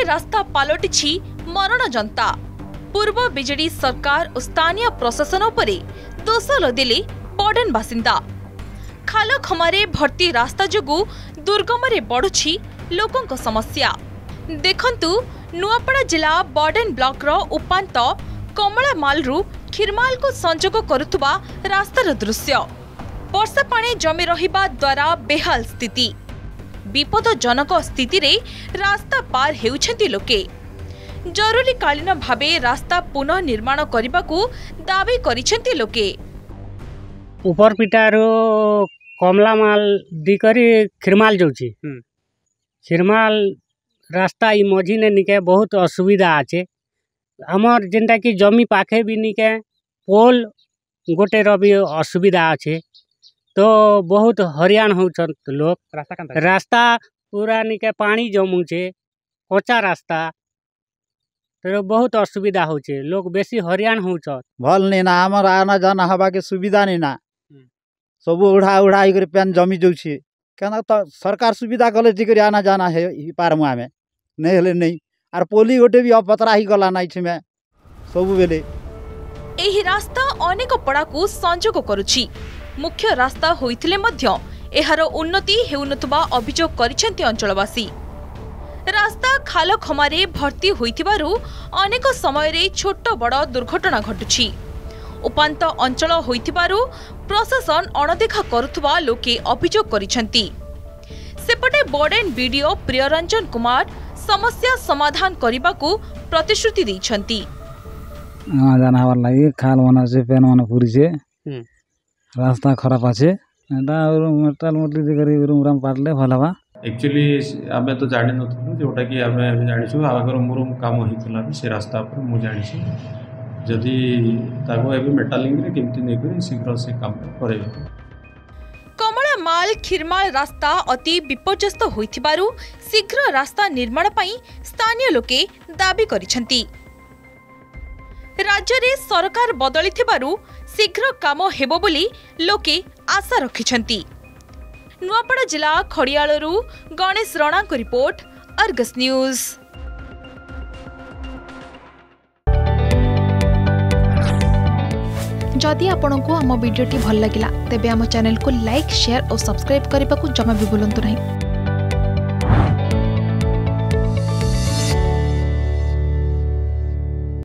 रास्ता पलटिछि मरण जनता। पूर्व बीजेडी सरकार और स्थानीय प्रशासन उपरे दोष लदिले बॉर्डन बासिंदा। खाल खमारे भर्ती रास्ता जोगु दुर्गम बढ़ुछि लोकों समस्या। देखंतु नुआपड़ा जिला बॉर्डन ब्लॉक रो उपांत कमलामाल रु खिरमाल को संजोग करुवा रास्तार दृश्य। वर्षा पानी जमी रहिबा द्वारा बेहाल स्थिति। विपदजनक स्थिति रे रास्ता पार हेउछंती लोके। जरूरीकालीन भावे रास्ता पुनः निर्माण करने दाबी करिसेंती लोके। ऊपर पिटारो कमलामाल दिकरी खिरमाल जाउछि। खिरमाल रास्ता ई मझी ने निके बहुत असुविधा आछे। हमर जेनटा कि जमी पाखे भी निके पोल गोटे रवि असुविधा आछे। तो बहुत हरियाण होछन लोग। रास्ता पूरा निके पानी जमुचे कच्चा रास्ता। तो बहुत असुविधा होछे। लोग बेसी हरियाण होछन। भल नहीं ना हमर आना जाना हवा के सुविधा नहीं ना। सब उड़ा उड़ा कर पेन जमी जाउछि। केना तो सरकार सुविधा कले जिकर आना जाना है ई पार मुआ में नहीं हेले नहीं। आर पोली गोटे भी अपतरा ही गला नाइ छिमे सब बेले। एही रास्ता अनेक पड़ा को संजोग करुछि। मुख्य रास्ता होइथिले मध्य एहार उन्नति हेउनतबा अभियोग करिसेंती अंचलवासी। रास्ता खाल खमारे भर्ती होइथिबारु अनेक समय रे छोट बड़ दुर्घटना घटुछि। उपांत अंचल होइथिबारु प्रशासन अणदेखा करुथबा लोके अभियोग करिसेंती। सेपटे बॉर्डन बीडीओ प्रियरंजन कुमार समस्या समाधान करने को प्रतिश्रुति दैछंती। जाना हवार लागि खाल बना से पेन बना पूरी से रास्ता खराब आछे। एटा मेटल मोटली दिकरी रूम पाटले भलबा। एक्चुअली आमे तो जानि नथु जोटा कि आमे जानिछु आगर मुरुम काम होइतला से रास्ता पर मु जानिछु। जदि ताको एबे मेटालिंग रे केमति नै करी शीघ्र से काम करेबे। कमलामाल खिरमाल रास्ता अति विपर्यस्त होइथिबारु शीघ्र रास्ता निर्माण पई स्थानीय लोके दाबी करिसेंती। राज्य रे सरकार बदलिथिबारु शीघ्र काम हेबो बोली लोके आशा रखिसेंती। नुआपड़ा जिला खड़ियालरू गणेश राणा को रिपोर्ट, अर्गस न्यूज। जदि आपंक आम भिडी भल लगा तेब आम चैनल को लाइक, शेयर और सब्सक्राइब करने को जमा भी भूलु नहीं।